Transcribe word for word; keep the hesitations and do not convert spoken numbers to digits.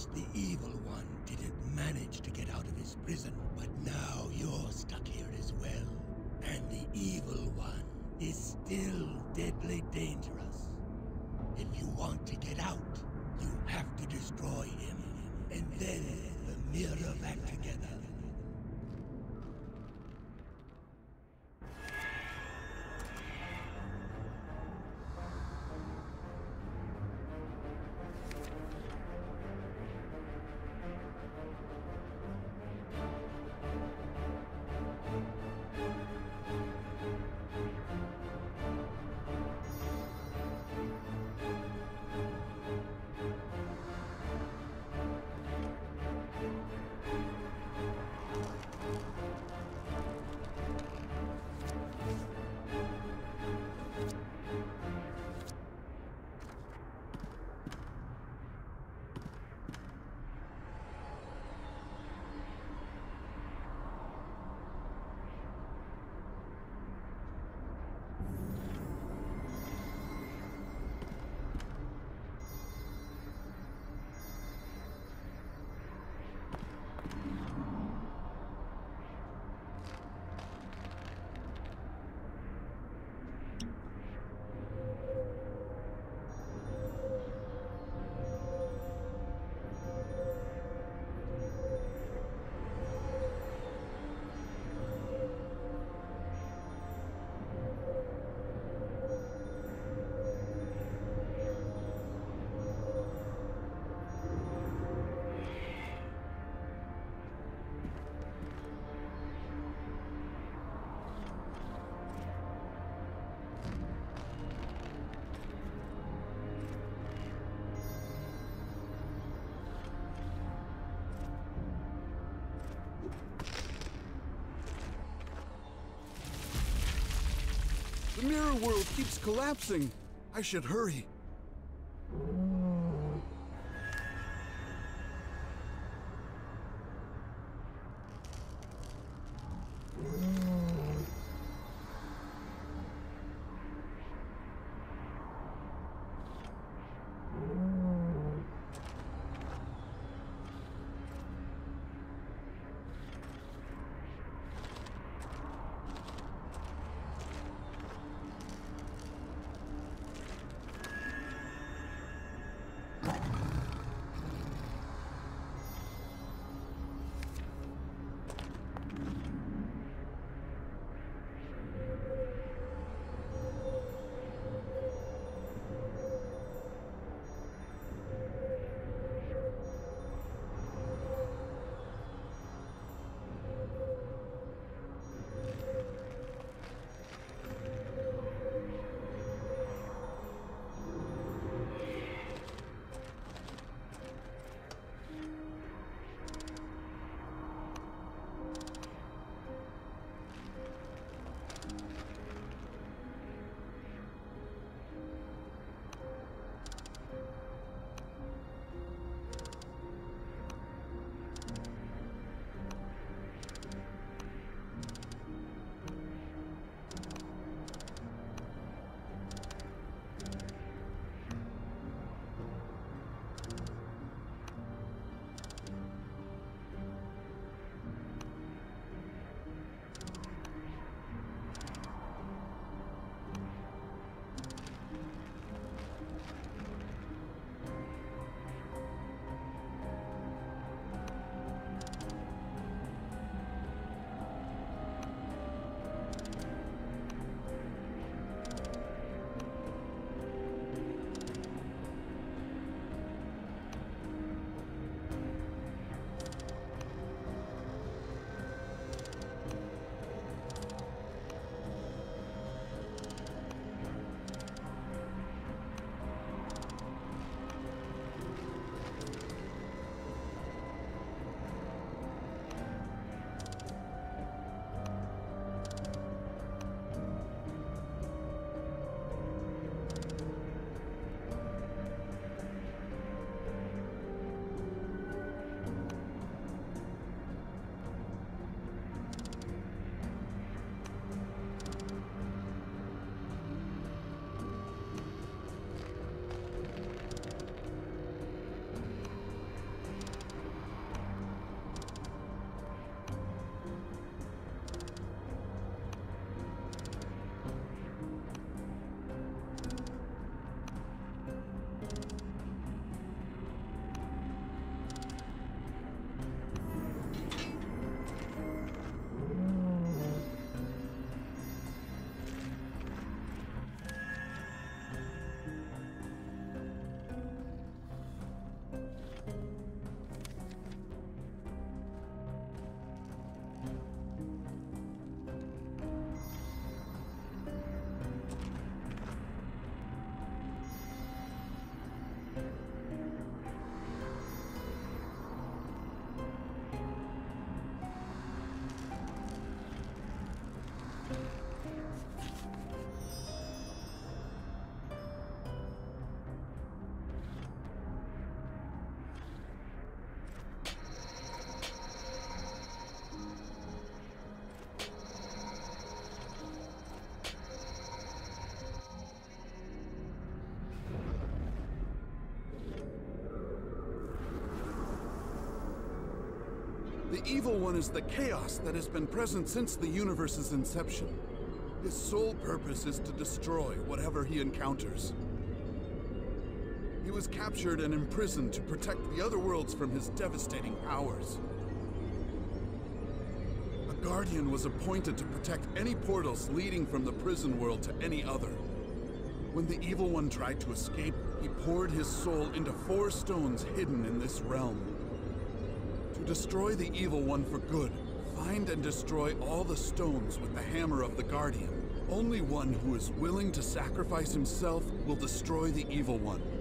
First, the evil one didn't manage to get out of his prison, but now you're stuck here as well. And the evil one is still deadly dangerous. If you want to get out, you have to destroy him, and then the mirror back together. The mirror world keeps collapsing. I should hurry. The Evil One is the chaos that has been present since the universe's inception. His sole purpose is to destroy whatever he encounters. He was captured and imprisoned to protect the other worlds from his devastating powers. A Guardian was appointed to protect any portals leading from the prison world to any other. When the Evil One tried to escape, he poured his soul into four stones hidden in this realm. To destroy the Evil One for good, find and destroy all the stones with the hammer of the Guardian. Only one who is willing to sacrifice himself will destroy the Evil One.